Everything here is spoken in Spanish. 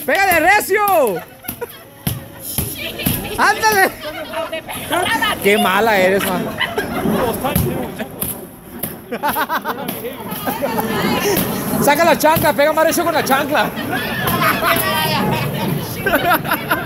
¡Pégale recio! ¡Ándale! ¡Qué mala eres, man! Saca la chancla, pega más recio con la chancla.